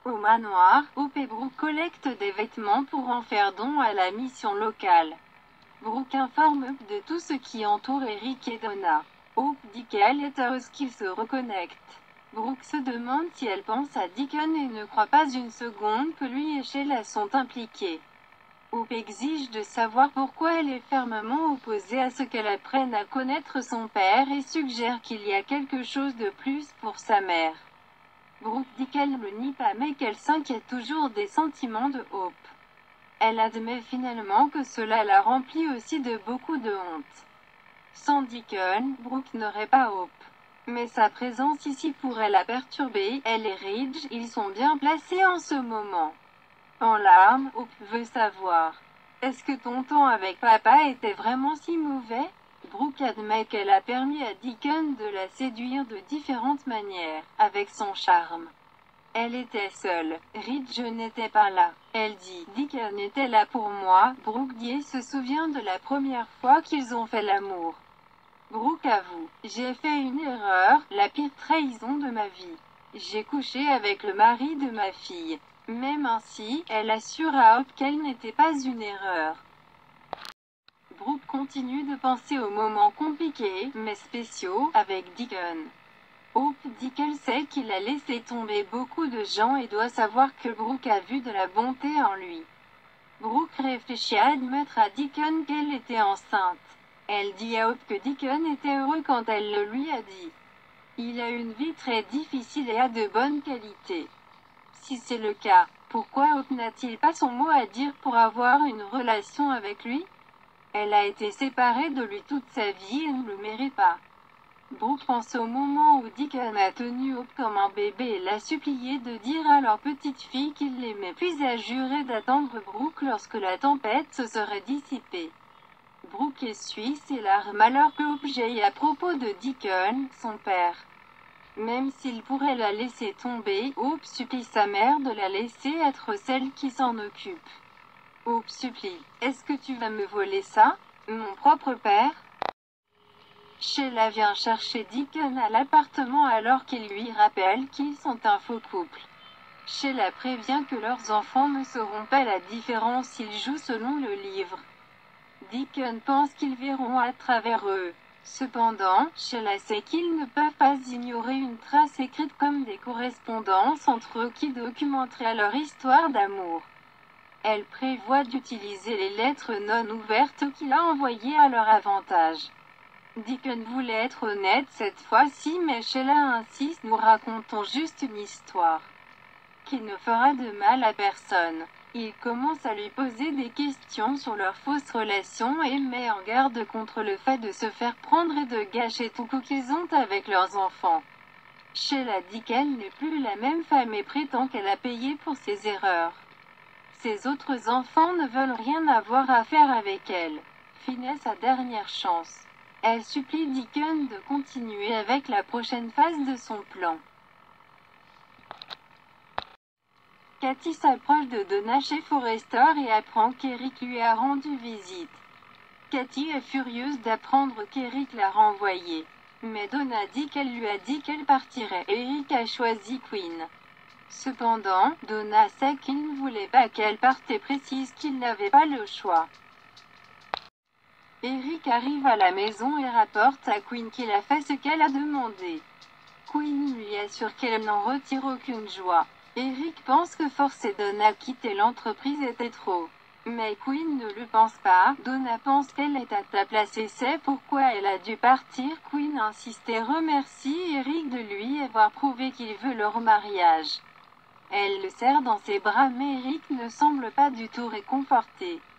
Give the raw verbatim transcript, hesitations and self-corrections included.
Au manoir, Hope et Brooke collectent des vêtements pour en faire don à la mission locale. Brooke informe Hope de tout ce qui entoure Eric et Donna. Hope dit qu'elle est heureuse qu'ils se reconnectent. Brooke se demande si elle pense à Deacon et ne croit pas une seconde que lui et Sheila sont impliqués. Hope exige de savoir pourquoi elle est fermement opposée à ce qu'elle apprenne à connaître son père et suggère qu'il y a quelque chose de plus pour sa mère. Brooke dit qu'elle ne le nie pas mais qu'elle s'inquiète toujours des sentiments de Hope. Elle admet finalement que cela la remplit aussi de beaucoup de honte. Sans Deacon, Brooke n'aurait pas Hope. Mais sa présence ici pourrait la perturber. Elle et Ridge, ils sont bien placés en ce moment. En larmes, Hope veut savoir. Est-ce que ton temps avec papa était vraiment si mauvais? Brooke admet qu'elle a permis à Deacon de la séduire de différentes manières, avec son charme. Elle était seule. Ridge n'était pas là. Elle dit, Deacon était là pour moi. Brooke dit et se souvient de la première fois qu'ils ont fait l'amour. Brooke avoue, j'ai fait une erreur, la pire trahison de ma vie. J'ai couché avec le mari de ma fille. Même ainsi, elle assure à Hope qu'elle n'était pas une erreur. Brooke continue de penser aux moments compliqués, mais spéciaux, avec Deacon. Hope dit qu'elle sait qu'il a laissé tomber beaucoup de gens et doit savoir que Brooke a vu de la bonté en lui. Brooke réfléchit à admettre à Deacon qu'elle était enceinte. Elle dit à Hope que Deacon était heureux quand elle le lui a dit. Il a une vie très difficile et a de bonnes qualités. Si c'est le cas, pourquoi Hope n'a-t-il pas son mot à dire pour avoir une relation avec lui? Elle a été séparée de lui toute sa vie et ne le mérite pas. Brooke pense au moment où Deacon a tenu Hope comme un bébé et l'a supplié de dire à leur petite fille qu'il l'aimait, puis a juré d'attendre Brooke lorsque la tempête se serait dissipée. Brooke essuie ses larmes alors que Hope jaillit à propos de Deacon, son père. Même s'il pourrait la laisser tomber, Hope supplie sa mère de la laisser être celle qui s'en occupe. Hope supplie, est-ce que tu vas me voler ça, mon propre père? Sheila vient chercher Deacon à l'appartement alors qu'il lui rappelle qu'ils sont un faux couple. Sheila prévient que leurs enfants ne sauront pas la différence s'ils jouent selon le livre. Deacon pense qu'ils verront à travers eux. Cependant, Sheila sait qu'ils ne peuvent pas ignorer une trace écrite comme des correspondances entre eux qui documenteraient leur histoire d'amour. Elle prévoit d'utiliser les lettres non ouvertes qu'il a envoyées à leur avantage. Deacon voulait être honnête cette fois-ci mais Sheila insiste, nous racontons juste une histoire qui ne fera de mal à personne. Il commence à lui poser des questions sur leur fausse relation et met en garde contre le fait de se faire prendre et de gâcher tout coup qu'ils ont avec leurs enfants. Sheila dit qu'elle n'est plus la même femme et prétend qu'elle a payé pour ses erreurs. Ses autres enfants ne veulent rien avoir à faire avec elle. Finesse sa dernière chance. Elle supplie Deacon de continuer avec la prochaine phase de son plan. Katie s'approche de Donna chez Forrester et apprend qu'Eric lui a rendu visite. Katie est furieuse d'apprendre qu'Eric l'a renvoyée. Mais Donna dit qu'elle lui a dit qu'elle partirait. Eric a choisi Quinn. Cependant, Donna sait qu'il ne voulait pas qu'elle parte et précise qu'il n'avait pas le choix. Eric arrive à la maison et rapporte à Quinn qu'il a fait ce qu'elle a demandé. Quinn lui assure qu'elle n'en retire aucune joie. Eric pense que forcer Donna à quitter l'entreprise était trop. Mais Quinn ne le pense pas. Donna pense qu'elle est à ta place et sait pourquoi elle a dû partir. Quinn insiste et remercie Eric de lui avoir prouvé qu'il veut leur mariage. Elle le serre dans ses bras mais Eric ne semble pas du tout réconforté.